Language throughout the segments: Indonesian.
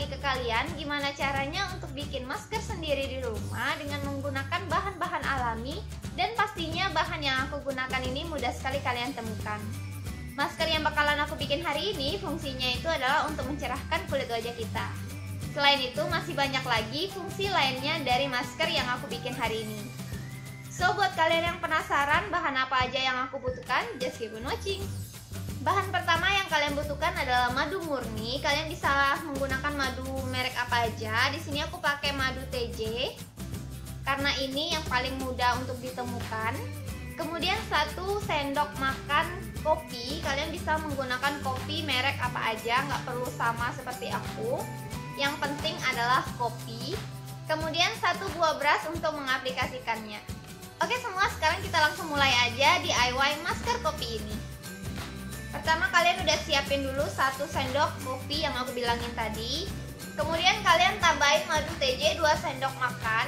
lagi ke kalian gimana caranya untuk bikin masker sendiri di rumah dengan menggunakan bahan-bahan alami, dan pastinya bahan yang aku gunakan ini mudah sekali kalian temukan. Masker yang bakalan aku bikin hari ini fungsinya itu adalah untuk mencerahkan kulit wajah kita. Selain itu masih banyak lagi fungsi lainnya dari masker yang aku bikin hari ini. So, buat kalian yang penasaran bahan apa aja yang aku butuhkan, just keep on watching. Bahan pertama yang kalian butuhkan adalah madu murni. Kalian bisa menggunakan madu merek apa aja. Di sini aku pakai madu TJ karena ini yang paling mudah untuk ditemukan. Kemudian 1 sendok makan kopi. Kalian bisa menggunakan kopi merek apa aja, nggak perlu sama seperti aku. Yang penting adalah kopi. Kemudian 1 buah brush untuk mengaplikasikannya. Oke semua, sekarang kita langsung mulai aja DIY masker kopi ini. Pertama kalian udah siapin dulu 1 sendok kopi yang aku bilangin tadi. Kemudian kalian tambahin madu TJ 2 sendok makan.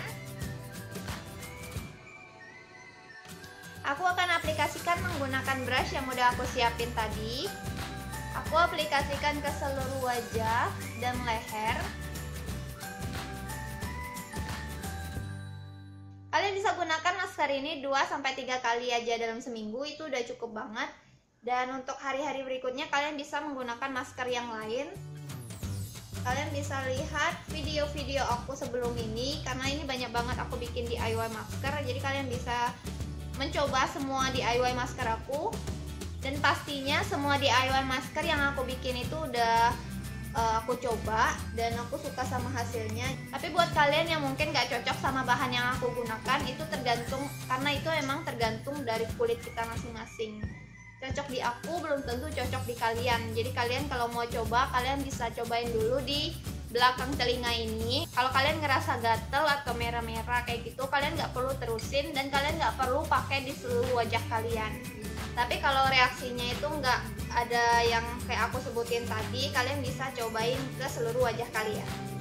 Aku akan aplikasikan menggunakan brush yang udah aku siapin tadi. Aku aplikasikan ke seluruh wajah dan leher. Kalian bisa gunakan masker ini 2-3 kali aja dalam seminggu, itu udah cukup banget. Dan untuk hari-hari berikutnya kalian bisa menggunakan masker yang lain. Kalian bisa lihat video-video aku sebelum ini, karena ini banyak banget aku bikin DIY masker. Jadi kalian bisa mencoba semua DIY masker aku. Dan pastinya semua DIY masker yang aku bikin itu udah aku coba dan aku suka sama hasilnya. Tapi buat kalian yang mungkin gak cocok sama bahan yang aku gunakan, itu tergantung, karena itu emang tergantung dari kulit kita masing-masing. Cocok di aku belum tentu cocok di kalian. Jadi kalian kalau mau coba, kalian bisa cobain dulu di belakang telinga ini. Kalau kalian ngerasa gatel atau merah-merah kayak gitu, kalian nggak perlu terusin dan kalian nggak perlu pakai di seluruh wajah kalian. Tapi kalau reaksinya itu nggak ada yang kayak aku sebutin tadi, kalian bisa cobain ke seluruh wajah kalian.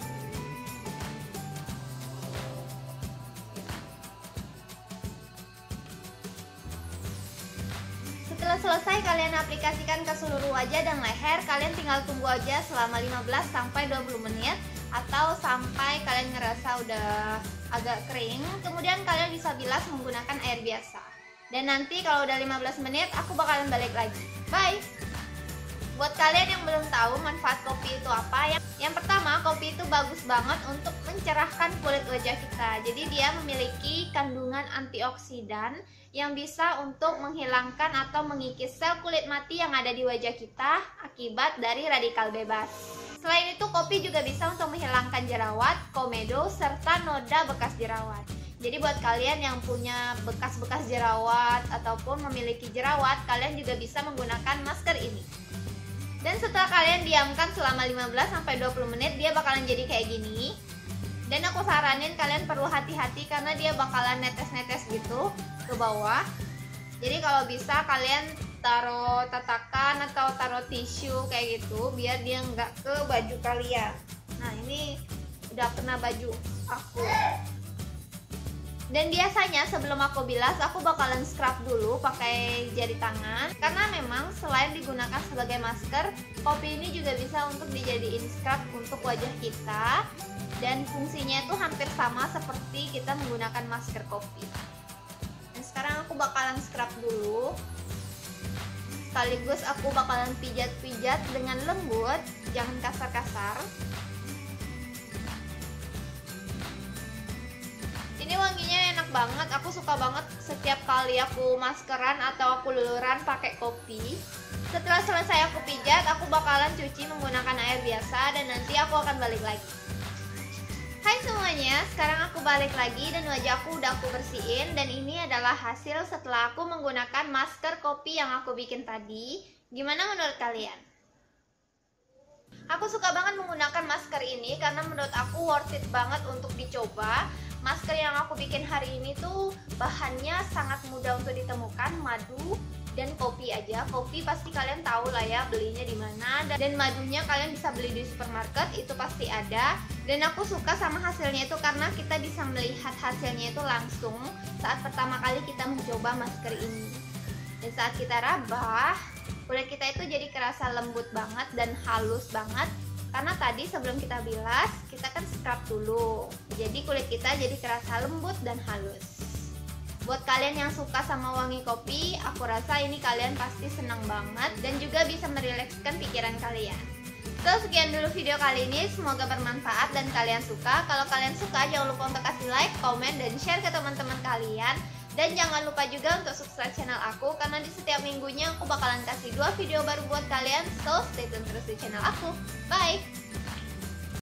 Setelah selesai kalian aplikasikan ke seluruh wajah dan leher, kalian tinggal tunggu aja selama 15-20 menit atau sampai kalian ngerasa udah agak kering. Kemudian kalian bisa bilas menggunakan air biasa. Dan nanti kalau udah 15 menit aku bakalan balik lagi. Bye. Buat kalian yang belum tahu manfaat kopi itu apa, yang pertama, kopi itu bagus banget untuk mencerahkan kulit wajah kita. Jadi dia memiliki kandungan antioksidan yang bisa untuk menghilangkan atau mengikis sel kulit mati yang ada di wajah kita akibat dari radikal bebas. Selain itu, kopi juga bisa untuk menghilangkan jerawat, komedo, serta noda bekas jerawat. Jadi buat kalian yang punya bekas-bekas jerawat ataupun memiliki jerawat, kalian juga bisa menggunakan masker ini. Dan setelah kalian diamkan selama 15-20 menit, dia bakalan jadi kayak gini. Dan aku saranin kalian perlu hati-hati karena dia bakalan netes-netes gitu ke bawah. Jadi kalau bisa kalian taruh tatakan atau taruh tisu kayak gitu biar dia nggak ke baju kalian. Nah ini udah kena baju aku. Dan biasanya sebelum aku bilas, aku bakalan scrub dulu pakai jari tangan. Karena memang selain digunakan sebagai masker, kopi ini juga bisa untuk dijadiin scrub untuk wajah kita. Dan fungsinya itu hampir sama seperti kita menggunakan masker kopi. Dan sekarang aku bakalan scrub dulu. Sekaligus aku bakalan pijat-pijat dengan lembut, jangan kasar-kasar. Ini wanginya enak banget, aku suka banget setiap kali aku maskeran atau aku luluran pakai kopi. Setelah selesai aku pijat, aku bakalan cuci menggunakan air biasa dan nanti aku akan balik lagi. Hai semuanya, sekarang aku balik lagi dan wajahku udah aku bersihin. Dan ini adalah hasil setelah aku menggunakan masker kopi yang aku bikin tadi. Gimana menurut kalian? Aku suka banget menggunakan masker ini karena menurut aku worth it banget untuk dicoba. Masker yang aku bikin hari ini tuh bahannya sangat mudah untuk ditemukan, madu dan kopi aja. Kopi pasti kalian tahu lah ya belinya di mana, dan madunya kalian bisa beli di supermarket, itu pasti ada. Dan aku suka sama hasilnya itu karena kita bisa melihat hasilnya itu langsung saat pertama kali kita mencoba masker ini. Dan saat kita rabah, kulit kita itu jadi kerasa lembut banget dan halus banget Karena tadi sebelum kita bilas, kita kan scrub dulu. Jadi kulit kita jadi kerasa lembut dan halus. Buat kalian yang suka sama wangi kopi, aku rasa ini kalian pasti senang banget dan juga bisa merilekskan pikiran kalian. So, sekian dulu video kali ini, semoga bermanfaat dan kalian suka. Kalau kalian suka, jangan lupa untuk kasih like, komen, dan share ke teman-teman kalian. Dan jangan lupa juga untuk subscribe channel aku, karena di setiap minggunya aku bakalan kasih 2 video baru buat kalian. So, stay tune terus di channel aku. Bye!